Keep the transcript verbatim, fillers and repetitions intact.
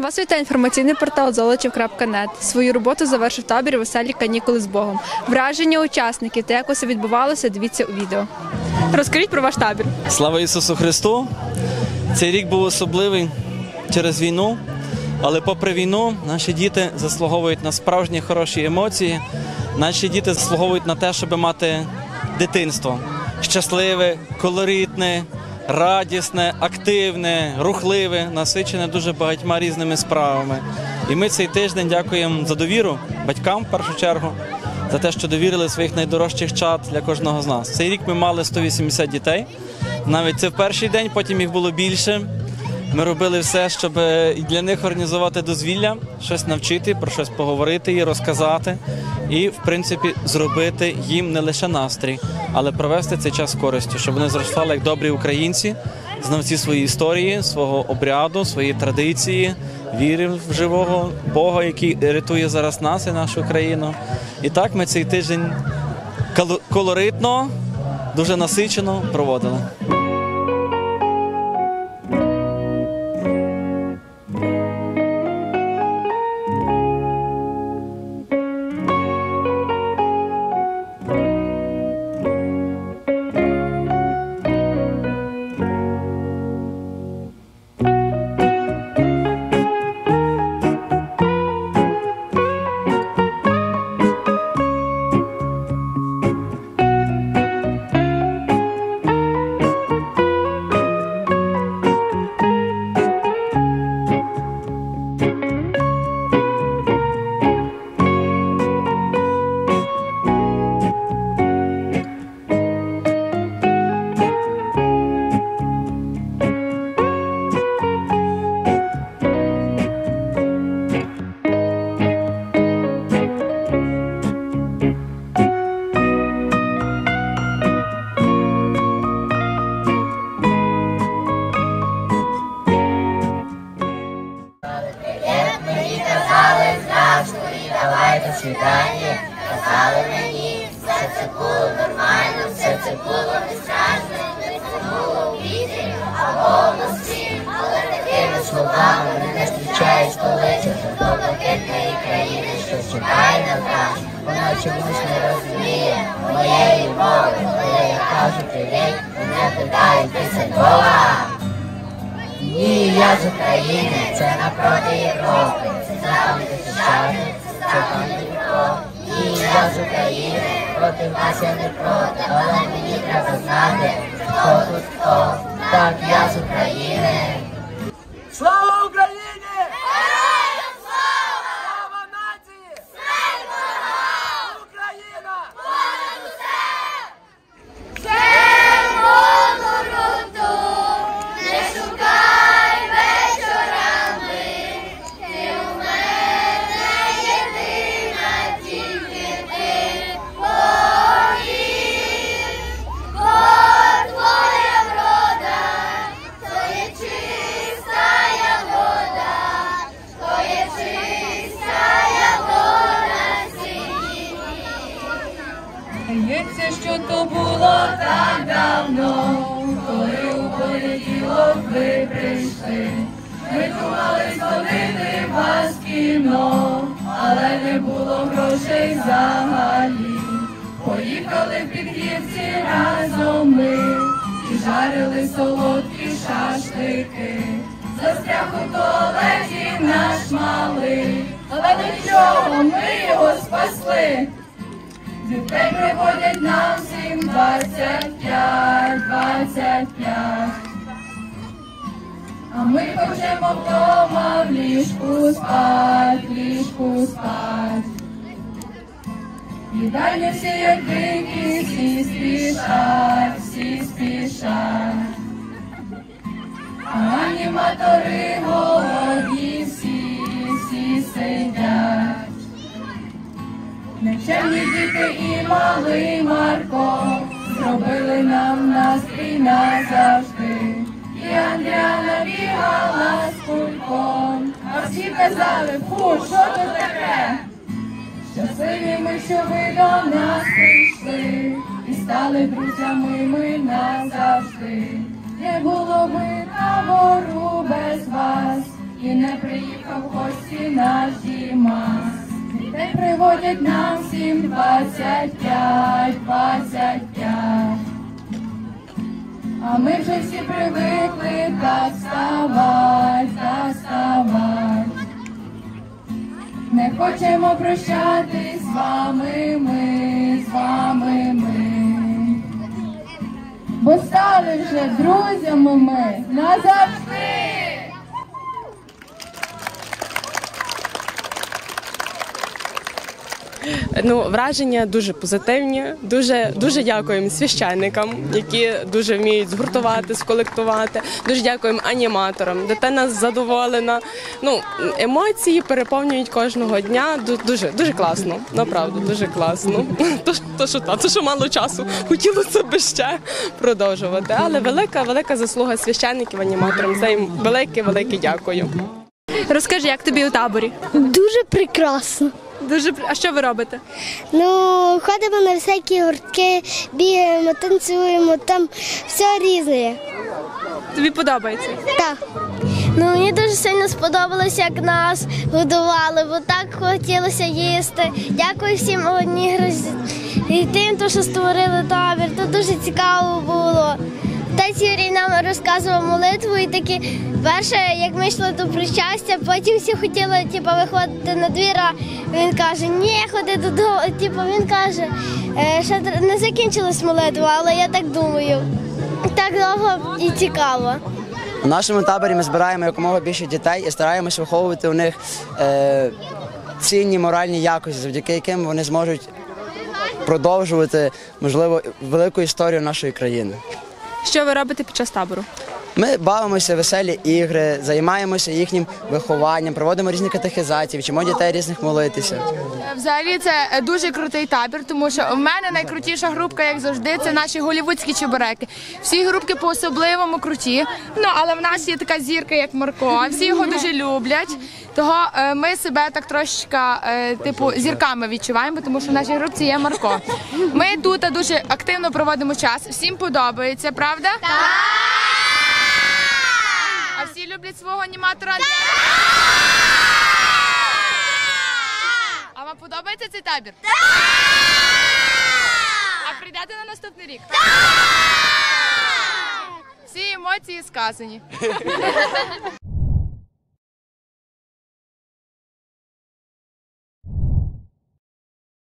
Вас вітає інформаційний портал золочів крапка нет. Свою роботу завершив табір «Веселі канікули з Богом». Враження учасників та як усе відбувалося, дивіться у відео. Розкажіть про ваш табір. Слава Ісусу Христу! Цей рік був особливий через війну, але попри війну наші діти заслуговують на справжні хороші емоції. Наші діти заслуговують на те, щоб мати дитинство. Щасливе, колоритне, радісне, активне, рухливе, насичене дуже багатьма різними справами. І ми цей тиждень дякуємо за довіру батькам, в першу чергу, за те, що довірили своїх найдорожчих чад для кожного з нас. Цей рік ми мали сто вісімдесят дітей. Навіть це в перший день, потім їх було більше. Ми робили все, щоб для них організувати дозвілля, щось навчити, про щось поговорити і розказати. І, в принципі, зробити їм не лише настрій, але провести цей час з користю, щоб вони зростали як добрі українці, знавці своєї історії, свого обряду, своєї традиції, віри в живого Бога, який рятує зараз нас і нашу країну. І так ми цей тиждень колоритно, дуже насичено проводили. Давайте свідання, казали мені, все це було нормально, все це було не страшно, не було у вітрі, а волості, але такими словами мене зустрічає столиця, до блакитної країни, що чекає на нас, вона чомусь не розуміє моєї мови, коли я кажу привіт, мене питають, ти з Львова? Ні, я з України, це напроти Європи, це там захищати. І я з України, проти вас я не проти, але мені треба знати, хто тут хто. Так, я з України. Слава Україні! Героям слава! Слава нації! Смерть ворогам! Україна! Понад усе! Червону руту не шукай вечорами, ти у мене єдина, тільки ти повір, бо твоя врода, то є чистая вода, то є чистая вода синій. Здається, що то було так давно, коли у понеділок ви прийшли. Ми думали сходити вас в кіно, але не було грошей взагалі. Поїхали в Підгірці разом ми і жарили солодкі шашлики. Застряг у туалеті наш малий, але нічого, ми його спасли. Дітей приводять нам всім двадцять п'ять, двадцять п'ять. А ми хочемо вдома в ліжку спать, в ліжку спать. Їдальні всі як дикі, всі спішать, всі спішать. А аніматори голодні всі, всі сидять. Нечемні діти і малий Марко зробили нам настрій назавжди. І Андріана бігала з кульком, а всі казали, фу, що тут таке? Щасливі ми, що ви до нас прийшли, і стали друзями ми назавжди. Не було би табору без вас, і не приїхав в гості наш Дімас. Дітей приводять нам всім двадцять п'ять, двадцять п'ять. А ми вже всі привикли так вставать, так вставать. Не хочемо прощатись з вами ми, з вами ми. Бо стали вже друзями ми назавжди. Ну, враження дуже позитивні. Дуже, дуже дякуємо священникам, які дуже вміють згуртувати, сколектувати. Дуже дякуємо аніматорам. Дитина задоволена. Ну, емоції переповнюють кожного дня. Ду- Дуже, дуже класно. Направду, дуже класно. То, то, що, та, то, що мало часу. Хотілося б ще продовжувати. Але велика, велика заслуга священників, аніматорам. За їм велике, велике дякую. Розкажи, як тобі у таборі? Дуже прекрасно. Дуже при- а що ви робите? Ну, ходимо на всякі гуртки, бігаємо, танцюємо, там все різне. Тобі подобається? Так. Ну, мені дуже сильно сподобалося, як нас годували, бо так хотілося їсти. Дякую всім одній і тим, хто що створили табір. Тут дуже цікаво було. Отець Юрій нам розказував молитву і такі, перше, як ми йшли до причастя, потім всі хотіли типу, виходити на двір, а він каже, ні, ходи додому. Типу, він каже, «Е, ще не закінчилась молитва, але я так думаю. Так довго і цікаво. У нашому таборі ми збираємо якомога більше дітей і стараємось виховувати у них е, цінні моральні якості, завдяки яким вони зможуть продовжувати, можливо, велику історію нашої країни. Що ви робите під час табору? Ми бавимося в веселі ігри, займаємося їхнім вихованням, проводимо різні катехизації, вчимо дітей різних молитися. Взагалі це дуже крутий табір, тому що в мене найкрутіша групка, як завжди, це наші голівудські чебуреки. Всі групки по-особливому круті, ну але в нас є така зірка, як Марко, всі його дуже люблять. Того е, ми себе так трошечки, е, типу, зірками відчуваємо, тому що в нашій групці є Марко. Ми тут дуже активно проводимо час, всім подобається, правда? Так! А всі люблять свого аніматора? А вам подобається цей табір? Так! А прийдете на наступний рік? Так! Всі емоції сказані.